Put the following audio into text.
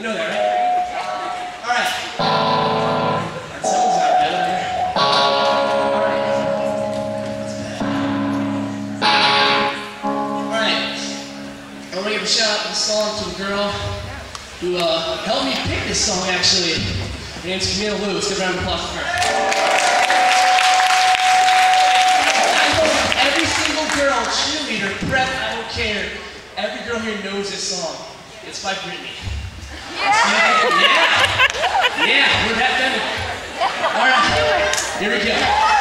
You know that, right? All right. That sounds out right over here. All right. I want to give a shout out to the song to the girl who helped me pick this song, actually. Her name's Camille Lou. Let's give a round of applause for her. I hope every single girl, cheerleader, prep, I don't care, every girl here knows this song. It's by Britney. Yeah! Yeah, we're that done. All right, here we go.